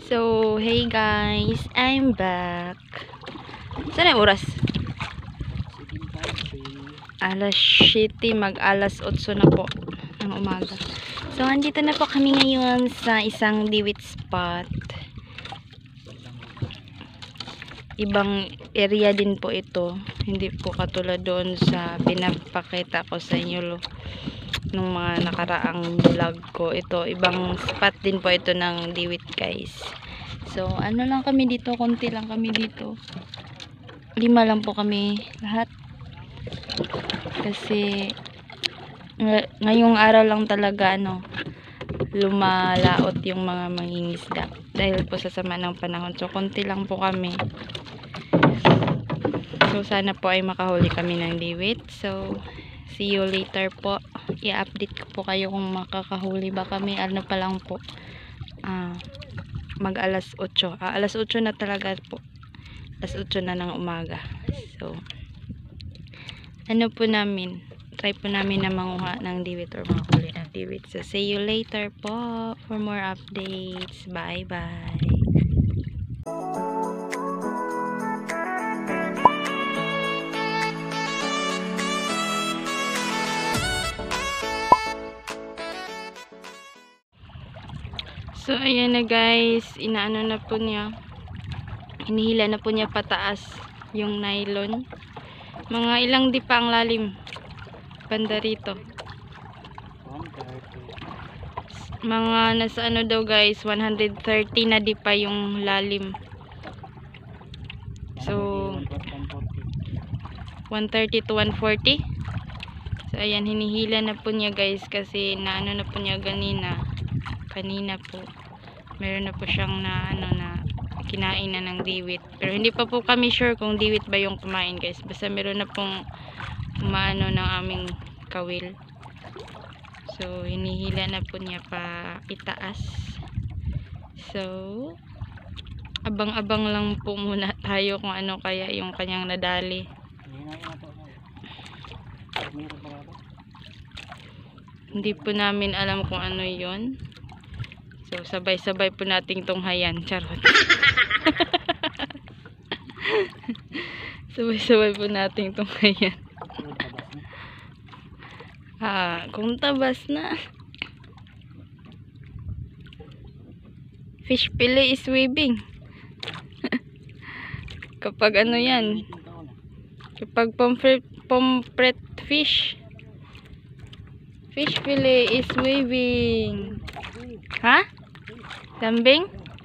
So, hey guys, I'm back. Saan ang oras? Alas 7, mag-alas 8 na po ng umaga. So, andito na po kami ngayon sa isang diwit spot. Ibang area din po ito. Hindi po katulad doon sa pinapakita ko sa inyo nung mga nakaraang vlog ko. Ito, ibang spot din po ito ng diwit guys. So, ano lang kami dito, konti lang kami dito. 5 lang po kami lahat. Kasi ngayong araw lang talaga lumalaot yung mga mangingisda dahil po sa sama ng panahon. So, konti lang po kami. So, sana po ay makahuli kami ng diwit. So, see you later po. I-update ko po kayo kung makakahuli ba kami. Ano pa lang po. Mag alas 8. Alas 8 na talaga po. Alas 8 na ng umaga. So, try po namin na manguha ng diwit or makahuli ng diwit. So, see you later po for more updates. Bye-bye. So, ayan na guys, inaano na po niya, hinihila na po niya pataas yung nylon. Mga ilang di pa ang lalim banda rito. Mga nasa daw guys, 130 na di pa yung lalim. So, 130 to 140. So, ayan, hinihila na po niya guys kasi naano na po niya kanina po. Meron na po siyang na kinain na ng diwit. Pero hindi pa po kami sure kung diwit ba yung kumain guys. Basta meron na pong umaano ng aming kawil. So, hinihila na po niya pa itaas. So, abang-abang lang po muna tayo kung ano kaya yung kanyang nadali. Hindi po namin alam kung ano yun. So, sabay-sabay po nating tunghayan. Charot. Sabay-sabay po nating tunghayan. Kung tabas na. Fish fillet is waving. Kapag yan. Kapag pomfret fish. Fish fillet is waving. Ha? Lambing?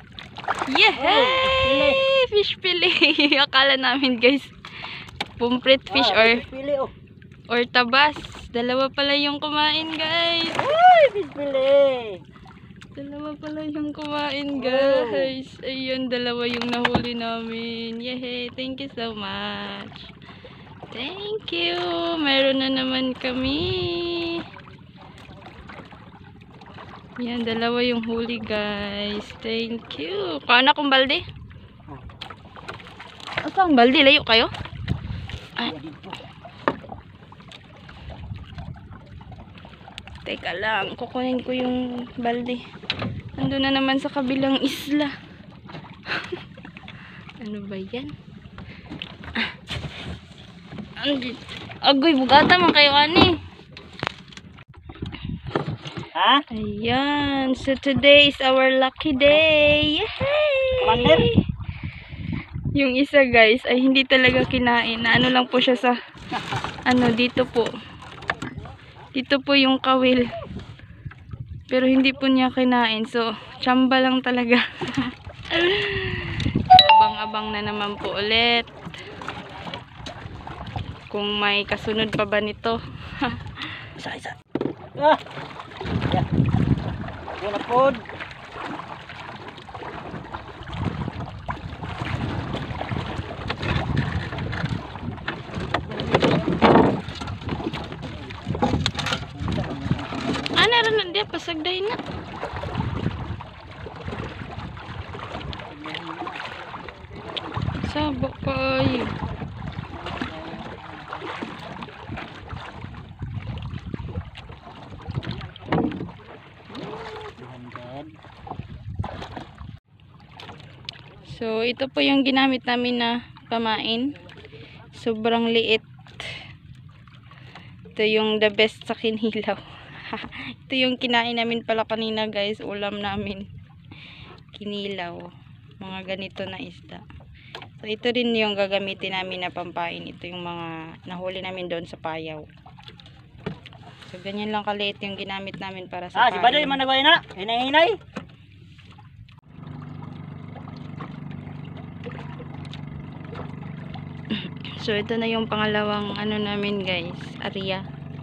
Yehey! Fish fillet. Akala namin guys, pomfret fish or tabas. Dalawa pala yung kumain guys. Ay, fish fillet. Dalawa pala yung kumain guys. Ayun, dalawa yung nahuli namin. Yehey! Thank you so much. Thank you. Meron na naman kami. Yan, dalawa yung huli guys. Thank you. Kaana kong balde? Asa ang balde? Layo kayo? Ay. Teka lang, kukunin ko yung balde. Nandun na naman sa kabilang isla. Ano ba yan? Agoy, bugata man kayo ani. Ha? Ayan. So, today is our lucky day. Yay! Yung isa, guys, ay hindi talaga kinain. Ano lang po siya sa, dito po. Dito po yung kawil. Pero hindi po niya kinain. So, tsamba lang talaga. Abang-abang na naman po ulit. Kung may kasunod pa ba nito. Isa. Wala pod. Ana ron dia pasagday na. Sabok kayo. So, ito po yung ginamit namin na pamain. Sobrang liit. Ito yung the best sa kinilaw. Ito yung kinain namin pala kanina guys. Ulam namin. Kinilaw. Mga ganito na isda. So, ito rin yung gagamitin namin na pampain. Ito yung mga nahuli namin doon sa payaw. So, ganyan lang kaliit yung ginamit namin para sa si Badoy man nagway na. Hinay-hinay. So, ito na yung pangalawang ano namin guys, area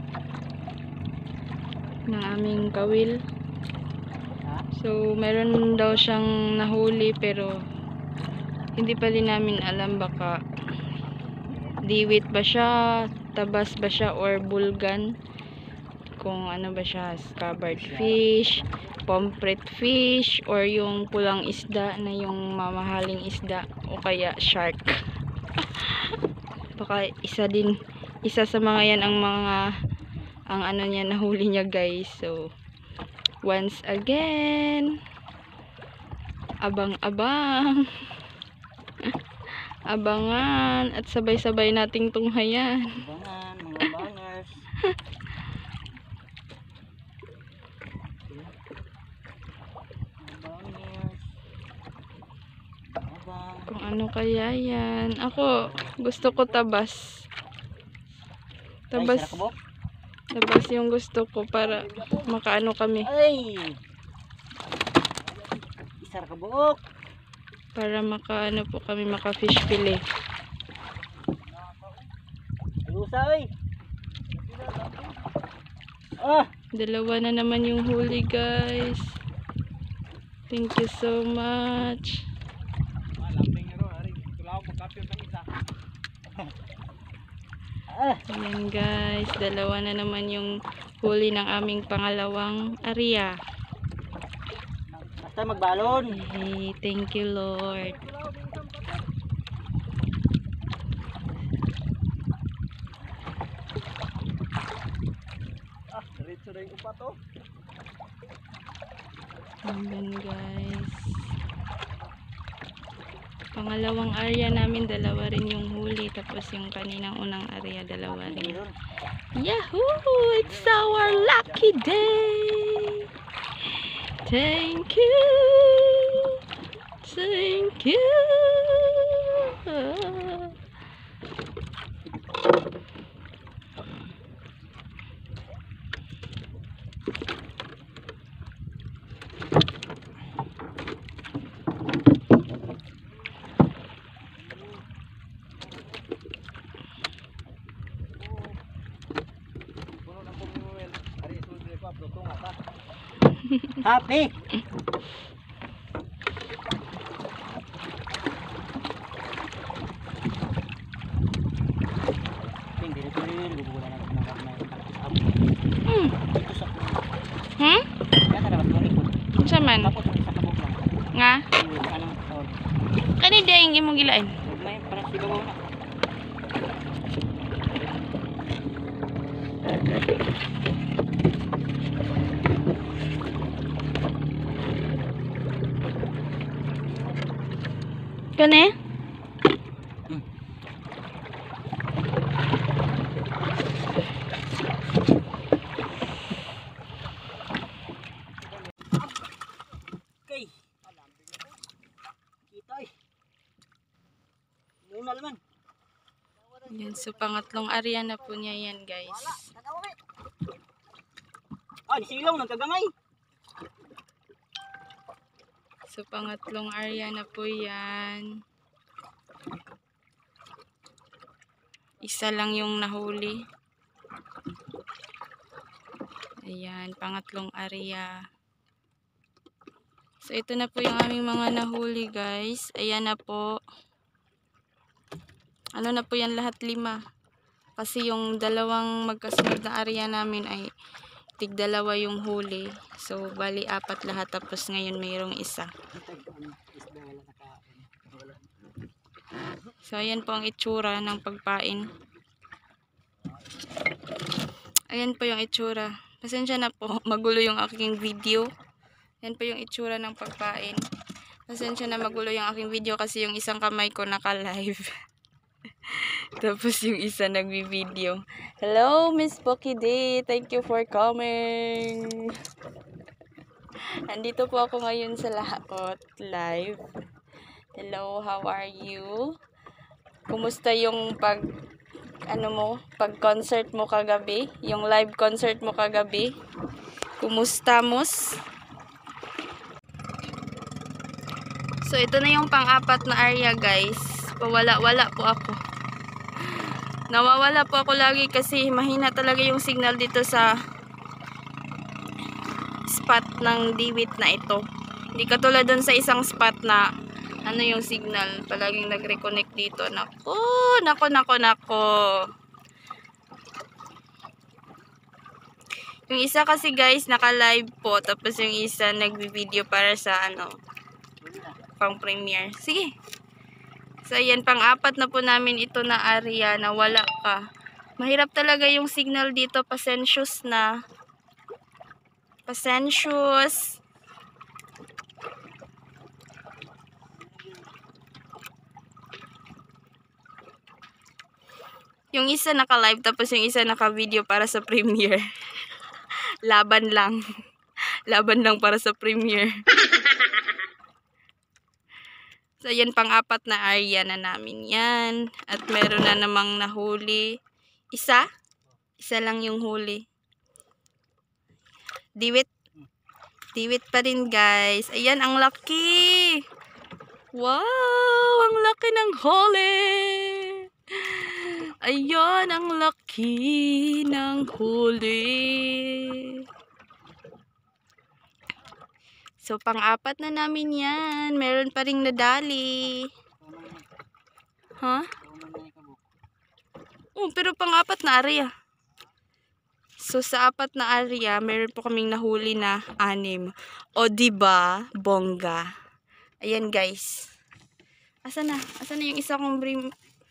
ng aming kawil. So, meron daw siyang nahuli pero hindi pa din namin alam, baka diwit ba siya, tabas ba siya, or bulgan. Kung ano ba siya, scabbard fish, pomfret fish, or yung pulang isda na yung mamahaling isda, o kaya shark. Baka isa sa mga yan ang ano niya, nahuli niya guys. So, once again, abang-abang. Abangan at sabay-sabay nating tunghayan. Abangan, mga bangers. Kung ano kaya yan. Ako, gusto ko tabas. Tabas yung gusto ko para makaano kami. Ay! Isar ka buok. Para makaano po kami, maka-fish fillet. Ayusay! Ah! Dalawa na naman yung huli guys. Thank you so much. Ayan guys, dalawa na naman yung huli ng aming pangalawang area. Basta magbalon. Hey, thank you Lord. Diretso na yung upa to. Ayan guys. Pangalawang area namin, dalawa rin yung huli. Tapos yung kaninang unang area, dalawa rin. Yahoo! It's our lucky day! Thank you! Thank you! Happy! Unsa man? Nga? Kani dia yung imong gilain? May parang sigaw na. Kani? Okay. Kita eh. Lunal man. Yan, so pangatlong area na po niya yan guys. Ah, silaw nagkagamay. So pangatlong area na po yan. Isa lang yung nahuli. Ayan, pangatlong area. So ito na po yung aming mga nahuli guys. Ayan na po. Ano na po yan, lahat 5. Kasi yung dalawang magkasunod na area namin ay tig-dalawa yung huli. So bali 4 lahat, tapos ngayon mayroong isa. So ayan po ang itsura ng pagpain. Ayan po yung itsura. Pasensya na po, magulo yung aking video. Ayan po yung itsura ng pagpain. Pasensya na magulo yung aking video kasi yung isang kamay ko naka-live. Tapos yung isa nagbi-video. Hello, Miss Pocky Day. Thank you for coming. Andito po ako ngayon sa Laot live. Hello, how are you? Kumusta yung pag-concert mo kagabi? Yung live concert mo kagabi? Kumusta, Mus? So, ito na yung pang-apat na area, guys. Pawala-wala po ako. Nawawala po ako lagi kasi mahina talaga yung signal dito sa spot ng diwit na ito. Hindi katulad dun sa isang spot na ano yung signal. Palaging nag-reconnect dito. Nako. Yung isa kasi, guys, naka-live po. Tapos yung isa nagbi-video para sa pang premiere. Sige. So, ayan, pang-apat na po namin ito na area na wala ka. Mahirap talaga yung signal dito. Pasensyoso na. Pasensyoso. Yung isa naka-live, tapos yung isa naka-video para sa premiere. Laban lang. Laban lang para sa premiere. So, yan pang-apat na area na namin yan. At meron na namang nahuli. Isa? Isa lang yung huli. Diwit. Diwit pa rin, guys. Ayan, ang laki. Wow! Ang laki ng huli. Ayan, ang laki ng huli. So, pang-apat na namin yan. Meron pa ring nadali. Ha? Oh, pero pang-apat na area. So, sa apat na area, meron po kaming nahuli na 6. O, diba? Bongga. Ayan, guys. Asan na? Asan na yung isa kong brim?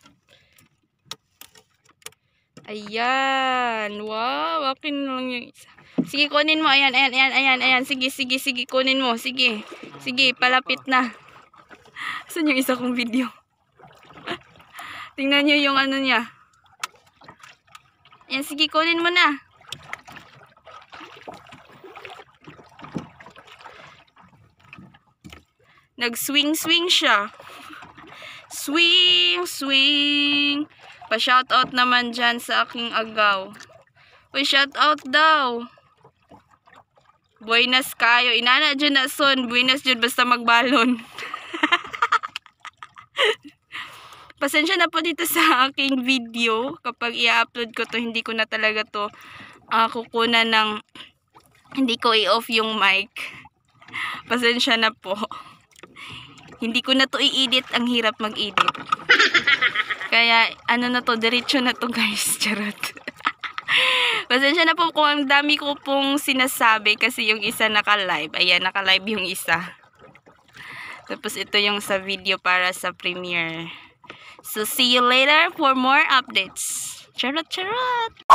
Ayan. Wow, akin lang yung isa. Sige, kunin mo. Ayan. Sige, kunin mo. Sige, palapit na. Saan yung isa kong video? Tingnan nyo yung ano niya. Ayan, sige, kunin mo na. Nag-swing siya. Swing. Pa-shoutout naman dyan sa aking agaw. Uy, shoutout daw. Buenas kayo. Inana dyan na son. Buenas dyan basta magbalon. Pasensya na po dito sa aking video. Kapag i-upload ko to, hindi ko na talaga to kukunan ng hindi ko i-off yung mic. Pasensya na po. Hindi ko na to i-edit. Ang hirap mag-edit. Kaya ano na to, diretso na to, guys. Charot. Pasensya na po kung ang dami ko pong sinasabi kasi yung isa naka-live. Ayan, naka-live yung isa. Tapos ito yung sa video para sa premiere. So, see you later for more updates. Charot!